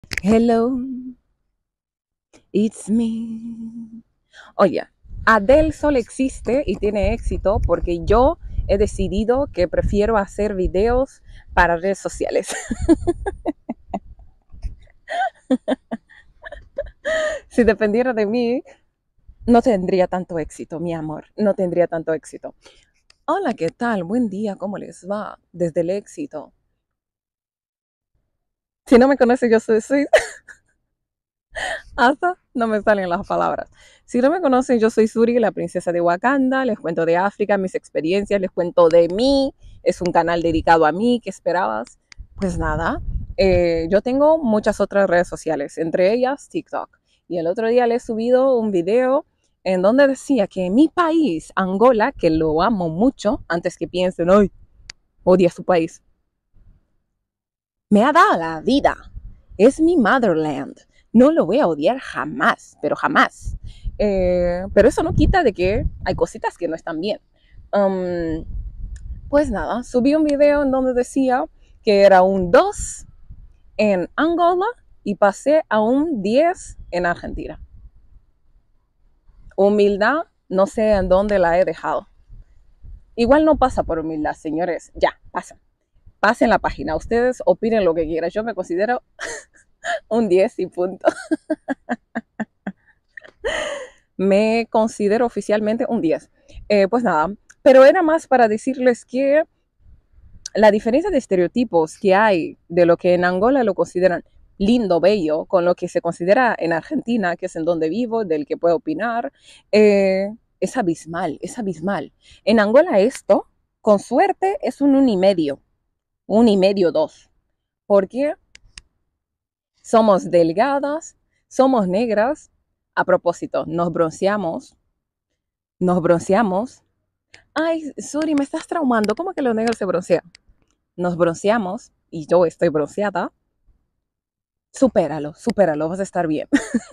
Hello, it's me. Oye, Adele solo existe y tiene éxito porque yo he decidido que prefiero hacer videos para redes sociales. Si dependiera de mí, no tendría tanto éxito, mi amor, no tendría tanto éxito. Hola, ¿qué tal? Buen día, ¿cómo les va? Desde el éxito. Si no me conoces, yo soy hasta no me salen las palabras. Si no me conocen, yo soy Suri, la princesa de Wakanda. Les cuento de África, mis experiencias, les cuento de mí. Es un canal dedicado a mí. ¿Qué esperabas? Pues nada, yo tengo muchas otras redes sociales, entre ellas TikTok. Y el otro día le he subido un video en donde decía que mi país, Angola, que lo amo mucho, antes que piensen, hoy odia su país, me ha dado la vida. Es mi motherland. No lo voy a odiar jamás, pero jamás. Pero eso no quita de que hay cositas que no están bien. Um, pues nada, subí un video en donde decía que era un 2 en Angola y pasé a un 10 en Argentina. Humildad, no sé en dónde la he dejado. Igual no pasa por humildad, señores. Ya, pasa. Pasen la página. Ustedes opinen lo que quieran. Yo me considero un 10 y punto. Me considero oficialmente un 10. Pues nada, pero era más para decirles que la diferencia de estereotipos que hay de lo que en Angola lo consideran lindo, bello, con lo que se considera en Argentina, que es en donde vivo, del que puedo opinar, es abismal, es abismal. En Angola esto, con suerte, es un 1,5, 2, porque somos delgadas, somos negras. A propósito, nos bronceamos. Ay, sorry, me estás traumando. ¿Cómo que los negros se broncean? Nos bronceamos y yo estoy bronceada. Supéralo, supéralo, vas a estar bien.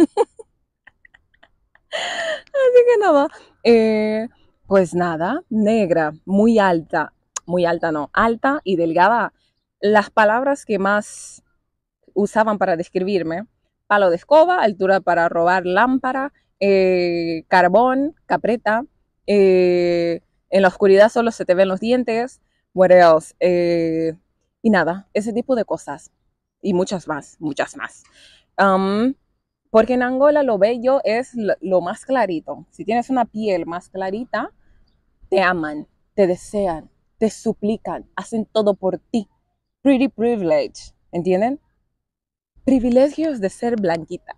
Así que nada, pues nada, negra, muy alta no, alta y delgada. Las palabras que más usaban para describirme: palo de escoba, altura para robar lámpara, carbón, capreta, en la oscuridad solo se te ven los dientes, what else? Y nada, ese tipo de cosas. Y muchas más, muchas más. Um, Porque en Angola lo bello es lo más clarito. Si tienes una piel más clarita, te aman, te desean, te suplican, hacen todo por ti. Pretty privilege, ¿entienden? Privilegios de ser blanquita.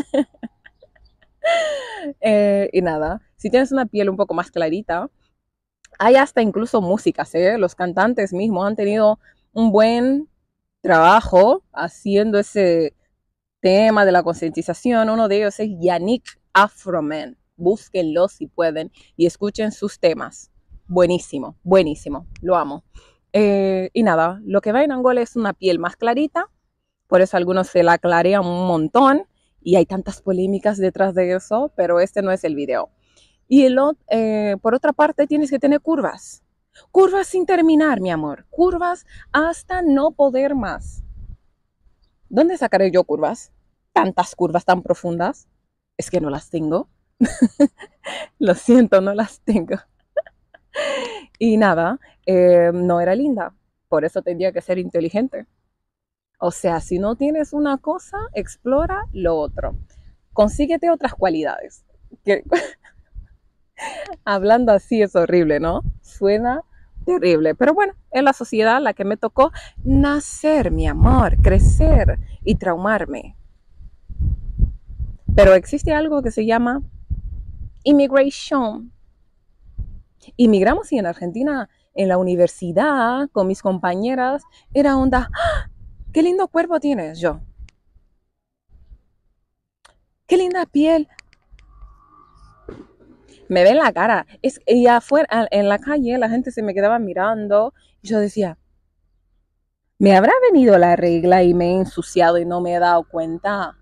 Y nada, si tienes una piel un poco más clarita, hay hasta incluso músicas, ¿eh? Los cantantes mismos han tenido un buen trabajo haciendo ese tema de la concientización. Uno de ellos es Yannick Afroman. Búsquenlo si pueden y escuchen sus temas. Buenísimo, buenísimo, lo amo. Y nada, lo que va en Angola es una piel más clarita, por eso algunos se la clarean un montón y hay tantas polémicas detrás de eso, pero este no es el video. Y por otra parte, tienes que tener curvas. Curvas sin terminar, mi amor. Curvas hasta no poder más. ¿Dónde sacaré yo curvas? Tantas curvas tan profundas. Es que no las tengo. Lo siento, no las tengo. Y nada, no era linda. Por eso tendría que ser inteligente. O sea, si no tienes una cosa, explora lo otro. Consíguete otras cualidades. Que, hablando así es horrible, ¿no? Suena terrible. Pero bueno, es la sociedad la que me tocó nacer, mi amor, crecer y traumarme. Pero existe algo que se llama immigration. Inmigramos y en Argentina, en la universidad, con mis compañeras, era onda, ¡ah! ¡Qué lindo cuerpo tienes! Yo, ¡qué linda piel! Me ven la cara. Y afuera, en la calle, la gente se me quedaba mirando y yo decía, ¿me habrá venido la regla y me he ensuciado y no me he dado cuenta?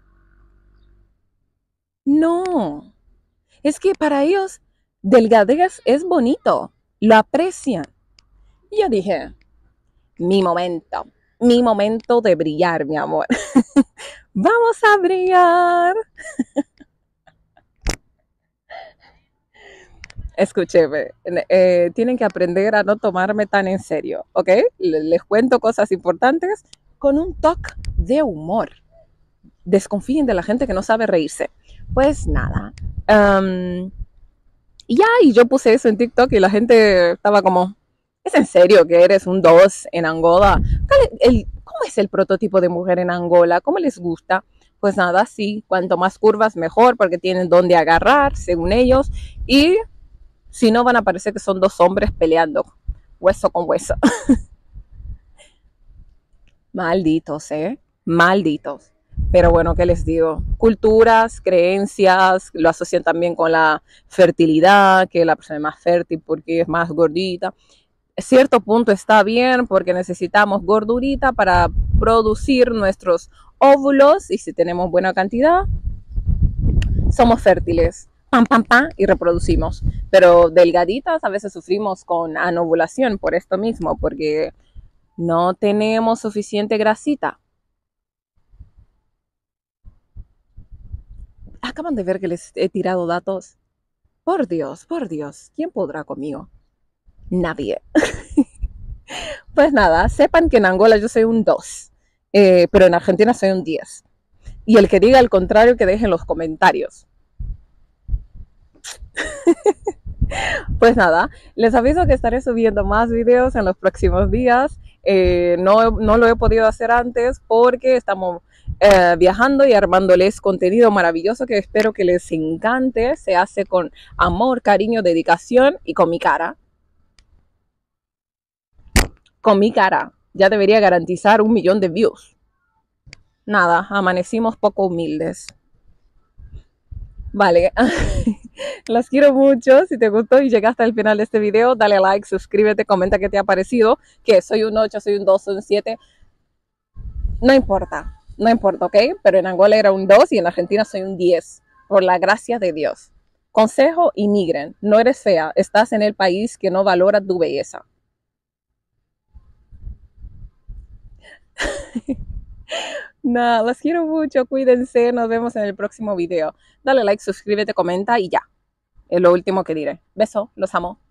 No, es que para ellos delgadez es bonito, lo aprecian. Y yo dije, mi momento de brillar, mi amor. Vamos a brillar. Escúcheme, tienen que aprender a no tomarme tan en serio, ¿ok? Les cuento cosas importantes con un toque de humor. Desconfíen de la gente que no sabe reírse. Pues nada. Y ya, y yo puse eso en TikTok y la gente estaba como, ¿es en serio que eres un 2 en Angola? ¿Cómo es el prototipo de mujer en Angola? ¿Cómo les gusta? Pues nada, sí, cuanto más curvas mejor porque tienen donde agarrar, según ellos. Y si no, van a parecer que son dos hombres peleando hueso con hueso. Malditos, ¿eh? Malditos. Pero bueno, ¿qué les digo? Culturas, creencias, lo asocian también con la fertilidad, que la persona es más fértil porque es más gordita. A cierto punto está bien porque necesitamos gordurita para producir nuestros óvulos y si tenemos buena cantidad, somos fértiles. Pam, pam, pam, y reproducimos. Pero delgaditas a veces sufrimos con anovulación por esto mismo, porque no tenemos suficiente grasita. Acaban de ver que les he tirado datos. Por Dios, ¿quién podrá conmigo? Nadie. Pues nada, sepan que en Angola yo soy un 2, pero en Argentina soy un 10. Y el que diga el contrario, que deje en los comentarios. Pues nada, les aviso que estaré subiendo más videos en los próximos días. No lo he podido hacer antes porque estamos viajando y armándoles contenido maravilloso que espero que les encante. Se hace con amor, cariño, dedicación y con mi cara. Con mi cara. Ya debería garantizar 1 millón de views. Nada, amanecimos poco humildes. Vale, las quiero mucho. Si te gustó y llegaste al final de este video, dale like, suscríbete, comenta qué te ha parecido. Que soy un 8, soy un 2, soy un 7. No importa, no importa, ¿ok? Pero en Angola era un 2 y en Argentina soy un 10. Por la gracia de Dios. Consejo, inmigren. No eres fea, estás en el país que no valora tu belleza. Nada, las quiero mucho, cuídense, nos vemos en el próximo video. Dale like, suscríbete, comenta y ya. Es lo último que diré. Beso, los amo.